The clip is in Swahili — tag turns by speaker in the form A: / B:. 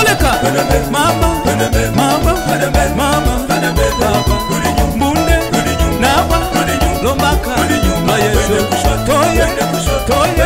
A: Koleka mama mama mama baba Munde Naba Lombaka Mayeso Toye